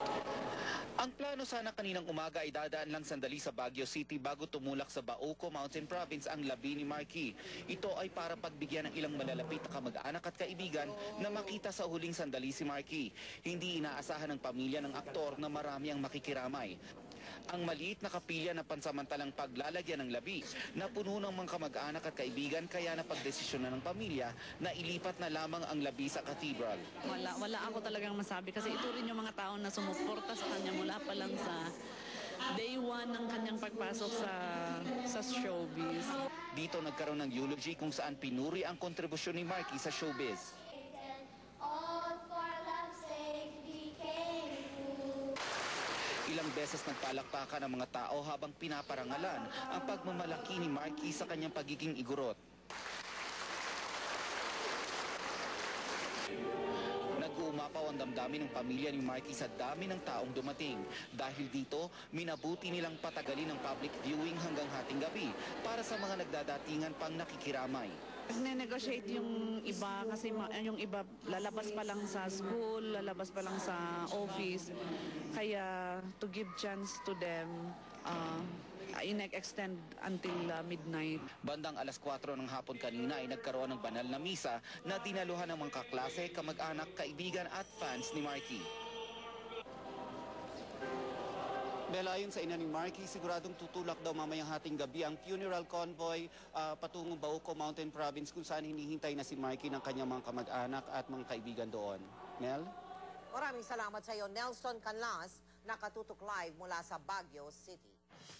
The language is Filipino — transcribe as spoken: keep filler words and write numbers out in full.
Ang plano sana kaninang umaga ay dadaan lang sandali sa Baguio City bago tumulak sa Bauco Mountain Province ang labi ni Marky. Ito ay para pagbigyan ng ilang malalapit na kamag-anak at kaibigan na makita sa huling sandali si Marky. Hindi inaasahan ng pamilya ng aktor na marami ang makikiramay. Ang maliit na kapilya na pansamantalang paglalagyan ng labi na puno ng mga kamag-anak at kaibigan kaya napagdesisyon na ng pamilya na ilipat na lamang ang labi sa cathedral. Wala, wala ako talagang masabi kasi ito rin yung mga tao na sumuporta sa kanya mula pa lang sa day one ng kanyang pagpasok sa sa showbiz. Dito nagkaroon ng eulogy kung saan pinuri ang kontribusyon ni Marky sa showbiz. Ilang beses nagpalakpakan ang mga tao habang pinaparangalan ang pagmamalaki ni Marky sa kanyang pagiging igorot. Nag-uumapaw ang damdamin ng pamilya ni Marky sa dami ng taong dumating. Dahil dito, minabuti nilang patagalin ang public viewing hanggang hating gabi para sa mga nagdadatingan pang nakikiramay. Nag-negotiate yung iba kasi yung iba lalabas pa lang sa school, lalabas pa lang sa office. Kaya to give chance to them, uh, in-extend until uh, midnight. Bandang alas kwatro ng hapon kanina ay nagkaroon ng banal na misa na dinaluhan ng mga kaklase, kamag-anak, kaibigan at fans ni Marky. Bella, ayon sa ina ni Marky, siguradong tutulak daw mamayang hating gabi ang funeral convoy uh, patungong Bauco Mountain Province kung saan hinihintay na si Marky ng kanyang mga kamag-anak at mga kaibigan doon. Mel? Maraming salamat sa iyo, Nelson Canlas, nakatutok live mula sa Baguio City.